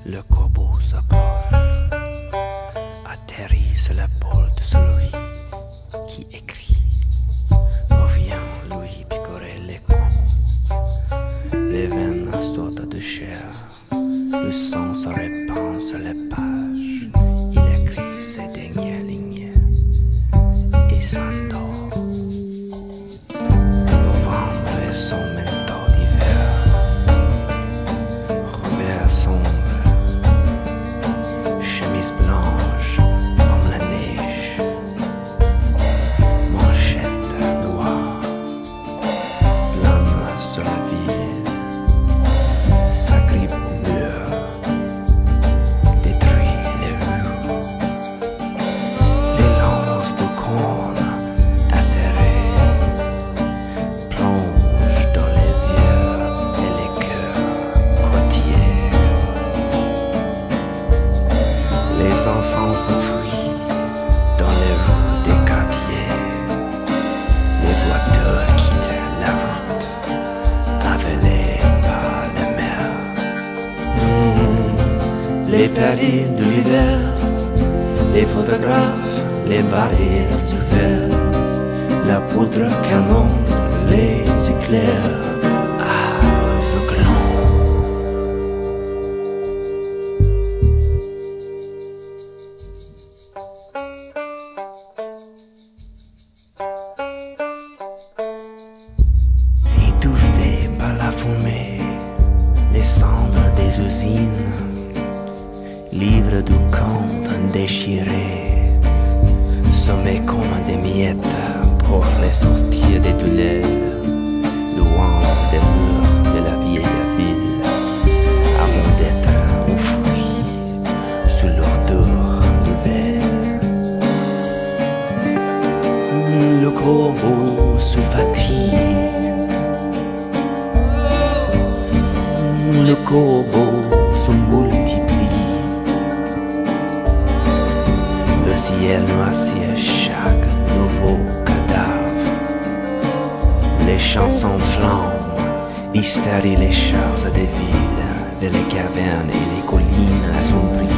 Le corbeau s'approche, atterrit sur l'épaule de celui qui écrit. Revient lui picorer les coups. Les veines sortent de chair, le sang se répand sur les pages. Il écrit ses dernières lignes et s'endort. Novembre est son mentor d'hiver, revers sombre, chemise blanche comme la neige, manchette noire, plane sur la ville, sa grippe meurt, détruit les rues, les lances de cornes acérées plongent dans les yeux et les cœurs côtiers. Les enfants s'enfuient dans les rues des quartiers. Les voitures quittent la route, avalées par la mer. Les perdus de l'hiver, les photographes, les barils ouverts, la poudre canon, les éclairs aveuglants. Étouffé par la fumée, les cendres des usines, livres du conte déchirés, sommés comme des miettes pour les sortir des douleurs, loin des murs de la vieille ville, avant d'être enfouis sous l'ordure nouvelle. Le corbeau se fatigue, le corbeau se multiplie, le ciel noircit chaque nouveau cadavre, les champs s'enflamment, mystérient les chars des villes, vers les cavernes et les collines assombries.